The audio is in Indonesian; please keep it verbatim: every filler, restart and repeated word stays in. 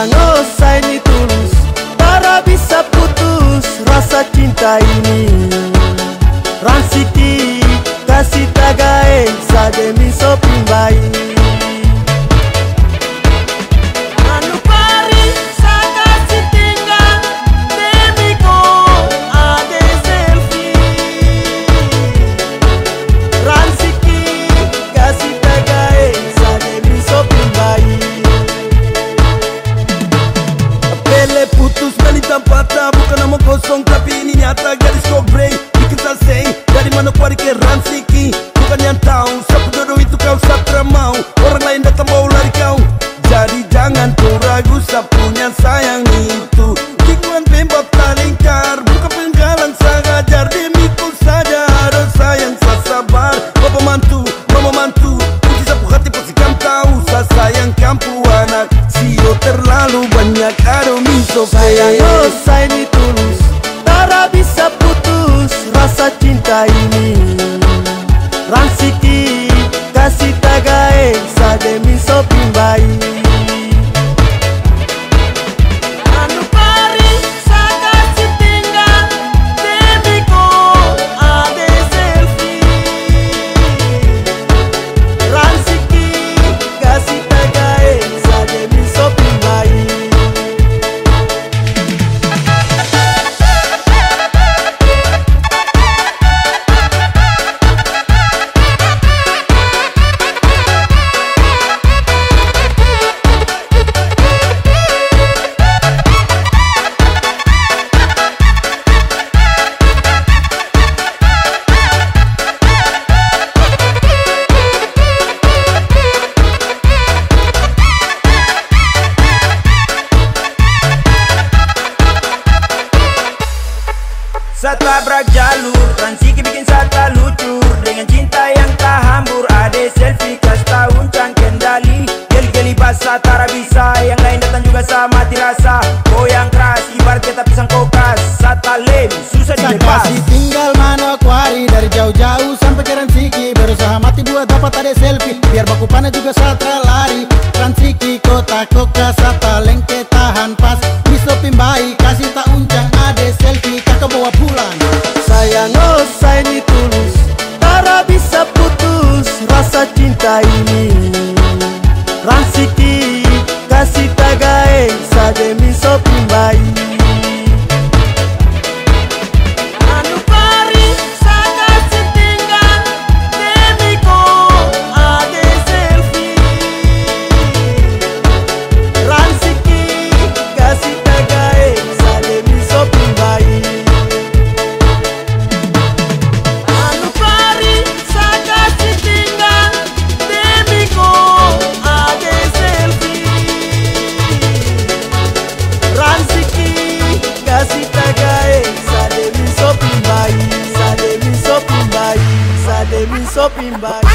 Sayang, oh saya ini tulus, tak bisa putus rasa cinta ini. Ransiki kasih tagae sademi sopin bayi. Putus melintang patah, bukan nama kosong tapi ini nyata. Gadis kau break, bikin selesai. Dari mana kuari ke Ransiki? Bukan yang tahu, siapa jodoh itu kau satra mau. Orang lain datang mau lari kau. Jadi jangan kau ragu, sapunya sayang itu. Kikuan pembab tak lingkar, bukan penggalang sangajar. Demiku saja ada sayang saya sabar. Bapak mantu, mama mantu, kunci sapu hati pasti kamu tahu. Saya sayang kamu anak, sio terlalu banyak aduh miso. Sayang, oh saya ini tulus, tak bisa putus rasa cinta ini. Ransiki kasih tagae sademi sopin bayi. Saya tabrak jalur, Ransiki bikin saya lucu. Dengan cinta yang tak hambur, ade selfie kas tahun can kendali. Geli-geli basah, tara bisa. Yang lain datang juga sama mati rasa. Goyang keras, ibarat kita pisang kokas. Sata lem, susah dilepas. Kasih tinggal mana kuari, dari jauh-jauh sampai ke Ransiki. Berusaha mati buat dapat ade selfie, biar baku panah juga satra lari. Ransiki kota koka, sata lengke tahan pas. Miso pimbai, kasih tak uncang ade selfie, kakak bawa pulang. Sayang, oh saya ini tulus, tak bisa putus rasa cinta ini. Ransiki kasih tagae sademi sopin bayi. Sademi sopin bayi, sademi sopin bayi.